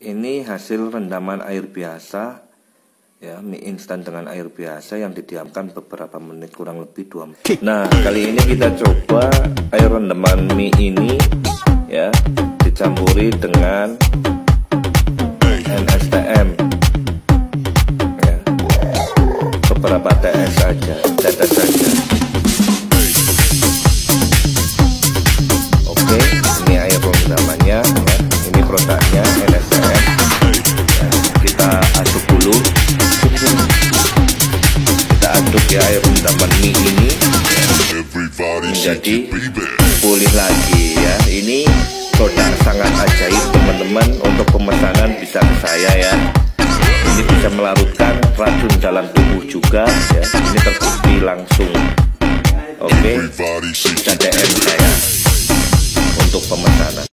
Ini hasil rendaman air biasa, ya, mie instan dengan air biasa yang didiamkan beberapa menit, kurang lebih 2 menit. Nah, kali ini kita coba air rendaman mie ini, ya, dicampuri dengan NSTM, ya, beberapa TS saja, tetes saja. Oke, ini air rendamannya, ya. Ini produknya NSTM. Ya, kita aduk dulu. Kita aduk ya air rendaman mie ini, ya, menjadi pulih lagi, ya. Ini produk sangat ajaib teman-teman. Untuk pemesanan bisa ke saya, ya. Ini bisa melarutkan racun dalam tubuh juga, ya. Ini terbukti langsung. Oke, bisa DM saya untuk pemesanan.